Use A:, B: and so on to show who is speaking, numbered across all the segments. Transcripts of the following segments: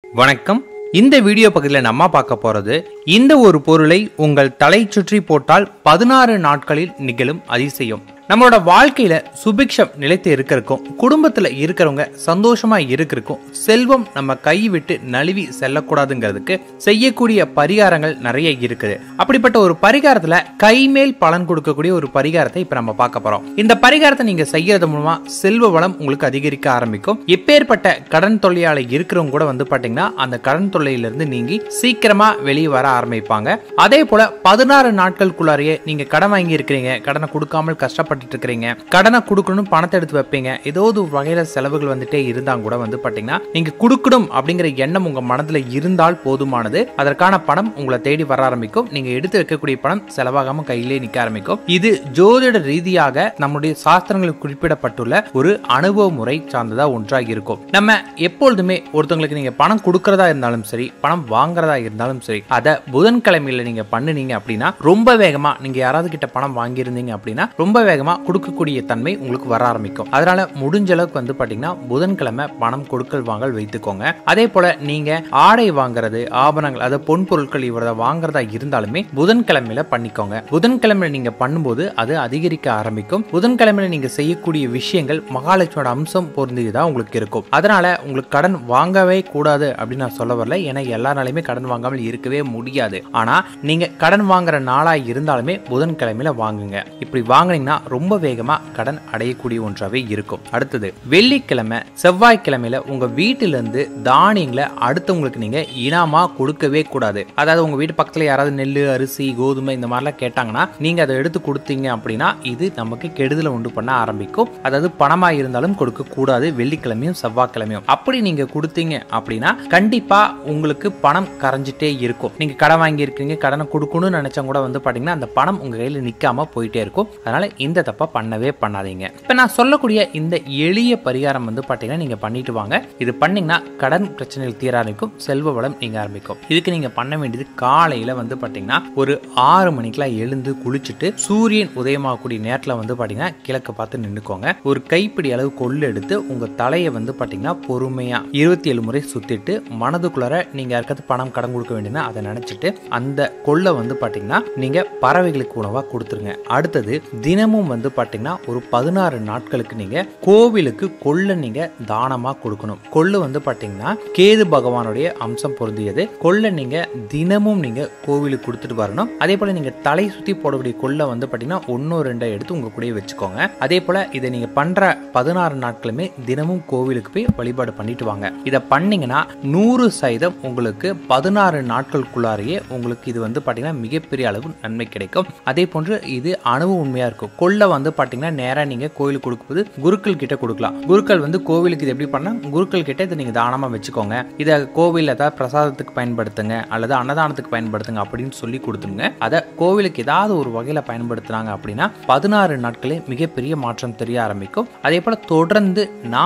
A: வணக்கம். இந்த வீடியோ பகுதியில் நம்ம பார்க்க போறது இந்த ஒரு பொருளை உங்கள் தலை சுற்றி போட்டால் 16 நாட்களில் நிகழும் அதிசயம். நம்மளோட வாழ்க்கையில சுபிக்ஷம் நிலைத்து இருக்கிறதுக்கும் குடும்பத்துல இருக்கிறவங்க சந்தோஷமா இருக்கிறதுக்கும் செல்வம் நம்ம கை விட்டு நழுவி செல்லக்கூடாதுங்கிறதுக்கு செய்யக்கூடிய பரிகாரங்கள் நிறைய இருக்குது. அப்படிப்பட்ட ஒரு பரிகாரத்துல கைமேல் பலன் கொடுக்கக்கூடிய ஒரு பரிகாரத்தை இப்ப நம்ம பார்க்க போறோம். இந்த பரிகாரத்தை நீங்க செய்யறது மூலமா செல்வ வளம் உங்களுக்கு அதிகரிக்க ஆரம்பிக்கும். எப்பேற்பட்ட கடன் தொல்லையால இருக்கிறவங்க கூட பாத்தீங்கன்னா அந்த கடன் தொல்லையிலிருந்து நீங்கி சீக்கிரமா வெளியே வர ஆரம்பிப்பாங்க. அதே போல 16 நாட்களுக்குள்ளாரையே நீங்க கடன் வாங்கி இருக்கிறீங்க, கடனை கொடுக்காமல் கஷ்டப்பட்டு இருக்கிறீங்க, கடனை கொடுக்கணும், பணத்தை எடுத்து வைப்பீங்க, ஏதோ ஒரு வகையில செலவுகள் வந்துட்டே இருந்தா கூட பாத்தீங்கன்னா நீங்க கொடுக்கணும் அப்படிங்கிற எண்ணம் உங்க மனதுல இருந்தால் போதுமானது. அதற்கான பணம் உங்களை தேடி வர ஆரம்பிக்கும். நீங்க எடுத்து வைக்கக்கூடிய பணம் செலவாகாம கையிலே நிக்க ஆரம்பிக்கும். இது ஜோதிட ரீதியாக நம்முடைய சாஸ்திரங்களில் குறிப்பிடப்பட்டுள்ள ஒரு அனுபவ முறை சார்ந்ததா ஒன்றாக இருக்கும். நம்ம எப்பொழுதுமே ஒருத்தவங்களுக்கு நீங்க பணம் கொடுக்கறதா இருந்தாலும் சரி, பணம் வாங்குறதா இருந்தாலும் சரி, அத புதன்கிழமையில நீங்க பண்ணுனீங்க அப்படின்னா ரொம்ப வேகமா, நீங்க யாராவது கிட்ட பணம் வாங்கியிருந்தீங்க அப்படின்னா ரொம்ப வேகமா கொடுக்கக்கூடிய தன்மை உங்களுக்கு வர ஆரம்பிக்கும். அதனால முடிஞ்ச அளவுக்கு பாத்தீங்கன்னா புதன்கிழமை பணம் கொடுக்கல் வாங்கல் வைத்துக்கோங்க. அதே போல நீங்க ஆடை வாங்குறது, ஆபரணங்கள், அதாவது பொன் பொருட்கள் இவரத வாங்குறதா இருந்தாலுமே புதன்கிழமையில பண்ணிக்கோங்க. புதன்கிழமையில நீங்க பண்ணும்போது அது அதிகரிக்க ஆரம்பிக்கும். புதன்கிழமையில நீங்க செய்யக்கூடிய விஷயங்கள் மகாலட்சுமியோட அம்சம் பொருந்தியதா உங்களுக்கு இருக்கும். அதனால உங்களுக்கு கடன் வாங்கவே கூடாது அப்படின்னு நான் சொல்ல வரல. ஏன்னா எல்லாராலையுமே கடன் வாங்காமல் இருக்கவே முடியாது. ஆனா நீங்க கடன் வாங்குற நாளா இருந்தாலுமே புதன்கிழமையில வாங்குங்க. இப்படி வாங்கினீங்கன்னா ரொம்ப வேகமா கடன் அடையக்கூடிய ஒன்றாவே இருக்கும். அடுத்தது வெள்ளிக்கிழமை, செவ்வாய்க்கிழமையில உங்க வீட்டில இருந்து தானியங்களை அடுத்தவங்களுக்கு நீங்க இனாமா கொடுக்கவே கூடாது. அதாவது உங்க வீட்டு பக்கத்துல யாராவது நெல்லு, அரிசி, கோதுமை இந்த மாதிரிலாம் கேட்டாங்கன்னா நீங்க அதை எடுத்து கொடுத்தீங்க அப்படின்னா இது நமக்கு கெடுதலை உண்டு பண்ண ஆரம்பிக்கும். அதாவது பணமா இருந்தாலும் கொடுக்க கூடாது வெள்ளிக்கிழமையும் செவ்வாய்க்கிழமையும். அப்படி நீங்க கொடுத்தீங்க அப்படின்னா கண்டிப்பா உங்களுக்கு பணம் கரைஞ்சிட்டே இருக்கும். நீங்க கடன் வாங்கி இருக்கீங்க, கடனை கொடுக்கணும்னு நினைச்சா கூட பாத்தீங்கன்னா அந்த பணம் உங்க கையில நிக்காம போயிட்டே இருக்கும். அதனால இந்த தப்பா பண்ணவே பண்ணாதீங்க. இப்ப நான் சொல்லக்கூடிய இந்த எளிய பரிகாரம் பாத்தீங்கன்னா நீங்க பண்ணிட்டு வாங்க. இது பண்ணீங்கன்னா கடன் பிரச்சனைகள் தீர ஆரம்பிக்கும், செல்வ வளம் நீங்க ஆரம்பிக்கும். இதுக்கு நீங்க பண்ண வேண்டியது காலையில பாத்தீங்கன்னா ஒரு 6 மணிக்கெல்லாம் எழுந்து குளிச்சுட்டு சூரியன் உதயமாகக்கூடிய நேரத்துல பாத்தீங்கன்னா கிழக்கு பார்த்து நின்னுக்கோங்க. ஒரு கைப்பிடி அளவு கொள்ளு எடுத்து உங்க தலையை பாத்தீங்கன்னா பொறுமையா 27 முறை சுத்திட்டு மனதுக்குள்ளார நீங்க யாருக்காவது பணம் கடன் கொடுக்க வேண்டியதுன்னா அதை நினைச்சிட்டு அந்த கொள்ளை பாத்தீங்கன்னா நீங்க பறவைகளுக்கு உணவா கொடுத்துருங்க. அடுத்தது தினமும் பாத்தீங்கன்னா ஒரு 16 நாட்களுக்கு நீங்க கோவிலுக்கு கொள்ளை நீங்க தானமா கொடுக்கணும். கொள்ளு பாத்தீங்கன்னா கேது பகவானுடைய அம்சம் பொருந்தியது. கொள்ளை நீங்க தினமும் நீங்க கோவிலுக்கு கொடுத்துட்டு வரணும். அதே போல நீங்க தலை சுத்தி போடக்கூடிய கொள்ளை பாத்தீங்கன்னா 1-2 எடுத்து உங்க கூட வச்சுக்கோங்க. அதே போல இதை நீங்க பண்ற 16 நாட்களுமே தினமும் கோவிலுக்கு போய் வழிபாடு பண்ணிட்டு வாங்க. இதை பண்ணீங்கன்னா 100% உங்களுக்கு 16 நாட்களுக்குள்ளாரையே உங்களுக்கு இது பாத்தீங்கன்னா மிகப்பெரிய அளவு நன்மை கிடைக்கும். அதே போன்று இது அனுபவம் உண்மையா இருக்கும். கொள்ளை பாத்தீங்கன்னா நேரா நீங்க கோயிலுக்கு கொடுக்கும்போது குருக்கள் கிட்ட கொடுக்கலாம். குருக்கள் கோவிலுக்கு இது எப்படி பண்ணா குருக்கள் கிட்ட இதை நீங்க தானமா வச்சுக்கோங்க. இதை கோவில் ஏதாவது பிரசாதத்துக்கு பயன்படுத்துங்க அல்லது அன்னதானத்துக்கு பயன்படுத்துங்க அப்படின்னு சொல்லி கொடுத்துருங்க. அதை கோவிலுக்கு ஏதாவது ஒரு வகையில பயன்படுத்துறாங்க அப்படின்னா 16 நாட்களே மிகப்பெரிய மாற்றம் தெரிய ஆரம்பிக்கும். அதே போல தொடர்ந்து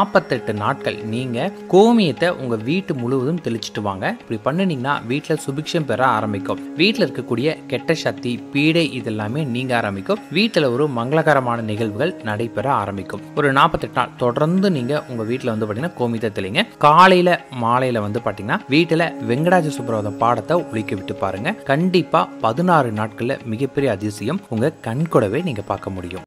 A: 48 நாட்கள் நீங்க கோமியத்தை உங்க வீட்டு முழுவதும் தெளிச்சுட்டு வாங்க. இப்படி பண்ணினீங்கன்னா வீட்டுல சுபிக்ஷம் பெற ஆரம்பிக்கும். வீட்டுல இருக்கக்கூடிய கெட்ட சக்தி, பீடை இதெல்லாமே நீங்க ஆரம்பிக்கும். வீட்டுல ஒரு மங்களகரமான நிகழ்வுகள் நடைபெற ஆரம்பிக்கும். ஒரு 48 நாள் தொடர்ந்து நீங்க உங்க வீட்டுல பாத்தீங்கன்னா கோமியத்தை தெளிங்க. காலையில மாலையில பாத்தீங்கன்னா வீட்டுல வெங்கடாஜ சுப்ரபாத பாடத்தை ஒலிக்க விட்டு பாருங்க. கண்டிப்பா 16 நாட்கள்ல மிகப்பெரிய அதிசயம் உங்க கண்கூடவே நீங்க பார்க்க முடியும்.